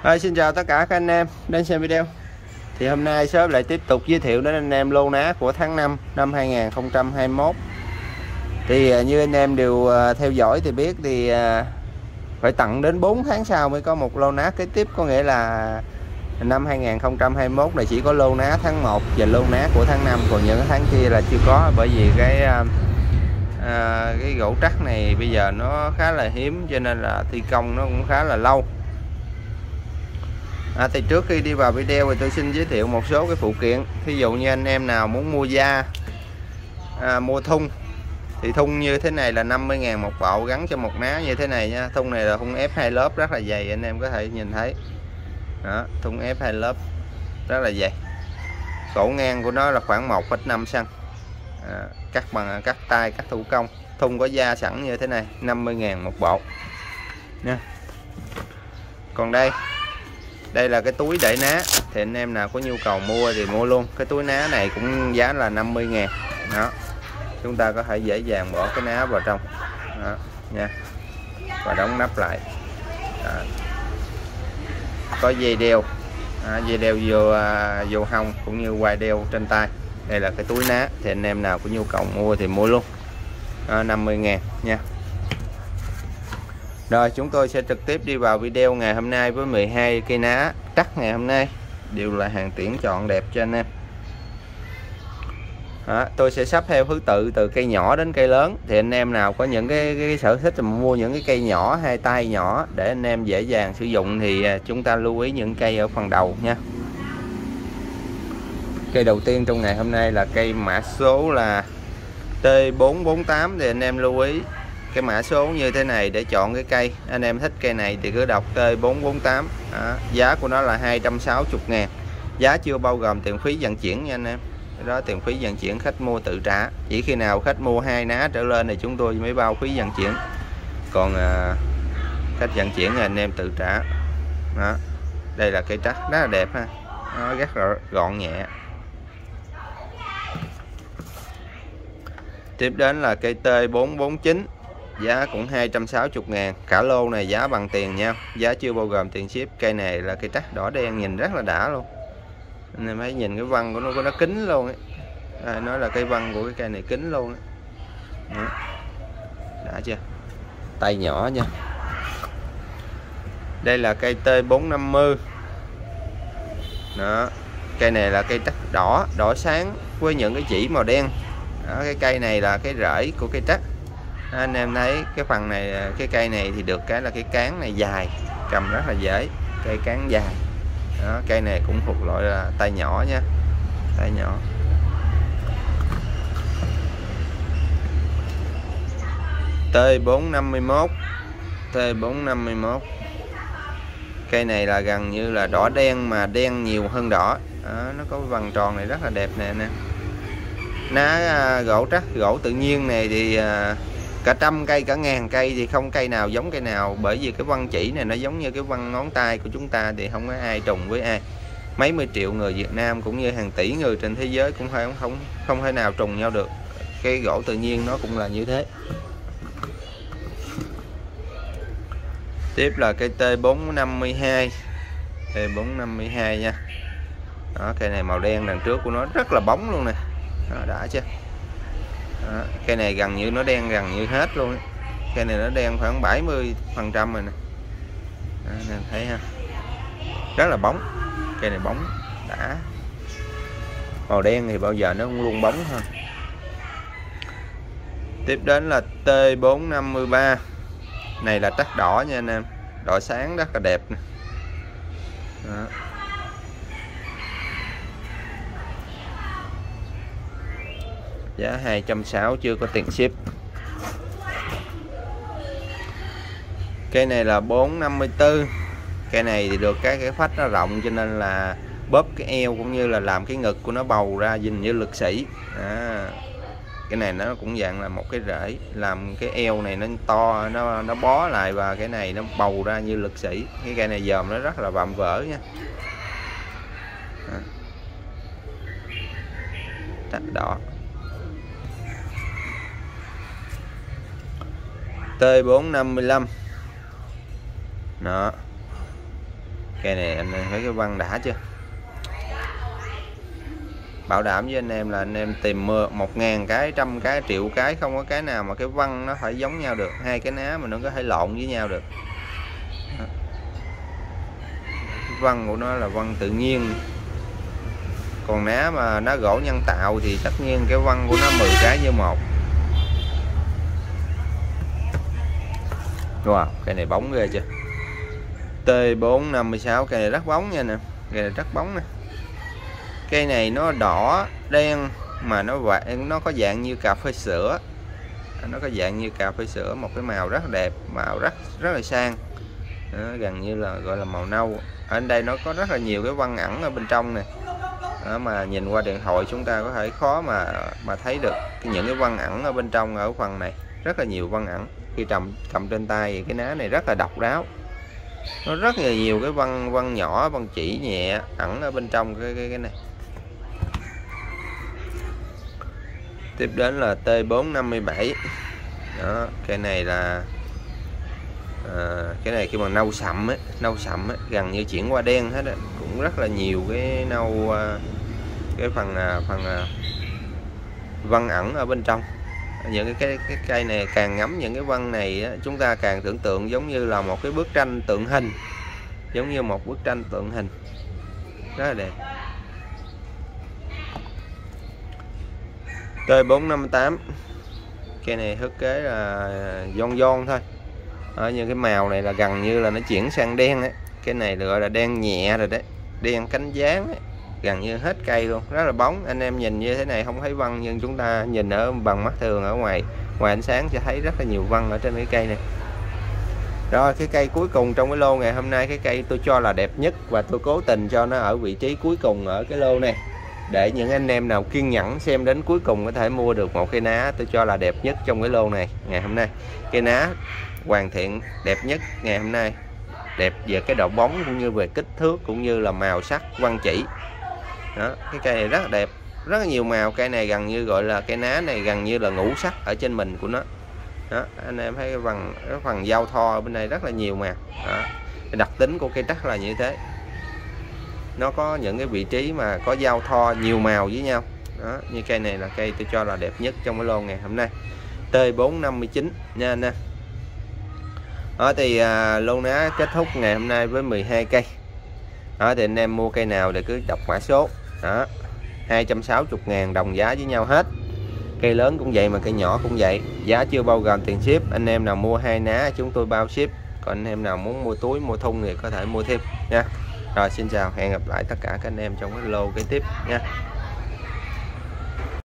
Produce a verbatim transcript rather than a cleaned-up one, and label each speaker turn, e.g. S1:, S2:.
S1: Rồi, xin chào tất cả các anh em đến xem video. Thì hôm nay shop lại tiếp tục giới thiệu đến anh em lô ná của tháng năm năm hai nghìn không trăm hai mươi mốt. Thì như anh em đều theo dõi thì biết thì phải tận đến bốn tháng sau mới có một lô ná kế tiếp, có nghĩa là năm hai nghìn không trăm hai mươi mốt này chỉ có lô ná tháng một và lô ná của tháng năm, còn những tháng kia là chưa có, bởi vì cái à, cái gỗ trắc này bây giờ nó khá là hiếm cho nên là thi công nó cũng khá là lâu. À, thì trước khi đi vào video thì tôi xin giới thiệu một số cái phụ kiện. Ví dụ như anh em nào muốn mua da, à, mua thun thì thun như thế này là năm mươi ngàn một bộ, gắn cho một ná như thế này nha. Thun này là thun ép hai lớp rất là dày, anh em có thể nhìn thấy đó, thun ép hai lớp rất là dày. Cổ ngang của nó là khoảng một phẩy năm xăng, à, cắt bằng cắt tay, cắt thủ công. Thun có da sẵn như thế này, năm mươi ngàn một bộ nha. Còn đây Đây là cái túi đậy ná, thì anh em nào có nhu cầu mua thì mua luôn. Cái túi ná này cũng giá là năm mươi ngàn đó. Chúng ta có thể dễ dàng bỏ cái ná vào trong đó, nha, và đóng nắp lại đó. Có dây đeo, à, dây đeo vô, à, vô hông cũng như quai đeo trên tay. Đây là cái túi ná, thì anh em nào có nhu cầu mua thì mua luôn đó, năm mươi ngàn nha. Rồi chúng tôi sẽ trực tiếp đi vào video ngày hôm nay với mười hai cây ná trắc ngày hôm nay, đều là hàng tiễn chọn đẹp cho anh em. Đó, tôi sẽ sắp theo thứ tự từ cây nhỏ đến cây lớn, thì anh em nào có những cái, cái, cái sở thích mà mua những cái cây nhỏ, hai tay nhỏ để anh em dễ dàng sử dụng thì chúng ta lưu ý những cây ở phần đầu nha. Cây đầu tiên trong ngày hôm nay là cây mã số là T bốn bốn tám, thì anh em lưu ý cái mã số như thế này để chọn cái cây. Anh em thích cây này thì cứ đọc T bốn bốn tám. Đó, giá của nó là hai trăm sáu mươi ngàn, giá chưa bao gồm tiền phí vận chuyển nha anh em. Cái đó tiền phí vận chuyển khách mua tự trả, chỉ khi nào khách mua hai ná trở lên thì chúng tôi mới bao phí vận chuyển, còn à, khách vận chuyển thì anh em tự trả đó. Đây là cây trắc rất là đẹp ha, nó rất là gọn nhẹ. Tiếp đến là cây T bốn bốn chín, giá cũng hai trăm sáu mươi ngàn, cả lô này giá bằng tiền nha, giá chưa bao gồm tiền ship. Cây này là cây trắc đỏ đen, nhìn rất là đã luôn. Anh em thấy nhìn cái vân của nó, của nó kính luôn ấy. À, nói là cây vân của cái cây này kính luôn ấy. Đó. Đã chưa, tay nhỏ nha. Đây là cây T bốn năm mươi đó, cây này là cây trắc đỏ đỏ sáng với những cái chỉ màu đen đó. Cái cây này là cái rễ của cây trắc. Anh em thấy cái phần này, cái cây này thì được cái là cái cán này dài, cầm rất là dễ, cây cán dài đó. Cây này cũng thuộc loại là tay nhỏ nha, tay nhỏ. T bốn năm mốt, T bốn năm mốt, cây này là gần như là đỏ đen mà đen nhiều hơn đỏ đó. Nó có vằn tròn này rất là đẹp nè nè. Ná gỗ trắc, gỗ tự nhiên này thì cả trăm cây cả ngàn cây thì không cây nào giống cây nào, bởi vì cái vân chỉ này nó giống như cái vân ngón tay của chúng ta, thì không có ai trùng với ai. Mấy mươi triệu người Việt Nam cũng như hàng tỷ người trên thế giới cũng không không không thể nào trùng nhau được. Cái gỗ tự nhiên nó cũng là như thế. Tiếp là cây T bốn năm hai, T bốn năm hai nha. Đó, cây này màu đen đằng trước của nó rất là bóng luôn nè. Đó, đã chưa? Đó, cây này gần như nó đen gần như hết luôn. Cây này nó đen khoảng bảy mươi phần trăm rồi nè. Đó, nên thấy ha, rất là bóng. Cây này bóng đã. Màu đen thì bao giờ nó cũng luôn bóng hơn. Tiếp đến là T bốn năm ba, này là trắc đỏ nha anh em, đỏ sáng rất là đẹp nè. Đó. Giá hai trăm sáu mươi, chưa có tiền ship. Cây này là bốn năm tư, cây này thì được cái cái phách nó rộng cho nên là bóp cái eo cũng như là làm cái ngực của nó bầu ra nhìn như lực sĩ. À, cái này nó cũng dạng là một cái rễ, làm cái eo này nó to, nó nó bó lại, và cái này nó bầu ra như lực sĩ. Cái cây này dòm nó rất là vạm vỡ nha. À. Trắc đỏ. T bốn năm lăm đó, Cây này anh thấy cái văng đã chưa, bảo đảm với anh em là anh em tìm một ngàn cái, trăm cái, triệu cái, không có cái nào mà cái văng nó phải giống nhau được, hai cái ná mà nó có thể lộn với nhau được. Văng của nó là văng tự nhiên, còn ná mà ná gỗ nhân tạo thì tất nhiên cái văng của nó mười cái như một. Wow, cây này bóng ghê chưa, T bốn năm mươi sáu, cây này rất bóng nha nè, cây này rất bóng nè. Cây này nó đỏ đen mà nó nó có dạng như cà phê sữa, nó có dạng như cà phê sữa, một cái màu rất đẹp, màu rất rất là sang. Đó, gần như là gọi là màu nâu. Ở đây nó có rất là nhiều cái vân ẩn ở bên trong này. Đó, mà nhìn qua điện thoại chúng ta có thể khó mà mà thấy được những cái vân ẩn ở bên trong, ở phần này rất là nhiều vân ẩn. Khi cầm cầm trên tay thì cái ná này rất là độc đáo, nó rất là nhiều cái vân vân nhỏ, vân chỉ nhẹ ẩn ở bên trong cái cái, cái này. Tiếp đến là T bốn năm mươi bảy. Đó, cái này là à, cái này khi mà nâu sậm ấy, nâu sậm ấy, gần như chuyển qua đen hết á, cũng rất là nhiều cái nâu, cái phần phần vân ẩn ở bên trong. Những cái cái, cái cây này càng ngắm những cái vân này á, chúng ta càng tưởng tượng giống như là một cái bức tranh tượng hình, giống như một bức tranh tượng hình rất là đẹp. T bốn năm tám, cây này thiết kế là giòn giòn thôi. Ở những cái màu này là gần như là nó chuyển sang đen ấy. Cái này được gọi là đen nhẹ rồi đấy, đen cánh gián ấy. Gần như hết cây luôn, rất là bóng. Anh em nhìn như thế này không thấy vân, nhưng chúng ta nhìn ở bằng mắt thường ở ngoài ngoài ánh sáng sẽ thấy rất là nhiều vân ở trên cái cây này. Rồi cái cây cuối cùng trong cái lô ngày hôm nay, cái cây tôi cho là đẹp nhất và tôi cố tình cho nó ở vị trí cuối cùng ở cái lô này, để những anh em nào kiên nhẫn xem đến cuối cùng có thể mua được một cây ná tôi cho là đẹp nhất trong cái lô này ngày hôm nay. Cây ná hoàn thiện đẹp nhất ngày hôm nay, đẹp về cái độ bóng cũng như về kích thước cũng như là màu sắc vân chỉ. Đó, cái cây này rất là đẹp, rất là nhiều màu. Cây này gần như gọi là cây ná này gần như là ngũ sắc ở trên mình của nó. Đó, anh em thấy cái phần cái phần dao tho ở bên đây rất là nhiều màu. Đó, cái đặc tính của cây trắc là như thế, nó có những cái vị trí mà có dao tho nhiều màu với nhau. Đó, như cây này là cây tôi cho là đẹp nhất trong cái lô ngày hôm nay, T bốn năm mươi chín nha anh em. Đó thì à, lô ná kết thúc ngày hôm nay với mười hai cây. Đó thì anh em mua cây nào thì cứ đọc mã số. Đó, hai trăm sáu mươi ngàn đồng giá với nhau hết. Cây lớn cũng vậy mà cây nhỏ cũng vậy, giá chưa bao gồm tiền ship. Anh em nào mua hai ná chúng tôi bao ship, còn anh em nào muốn mua túi mua thùng thì có thể mua thêm nha. Rồi xin chào, hẹn gặp lại tất cả các anh em trong cái lô kế tiếp nha.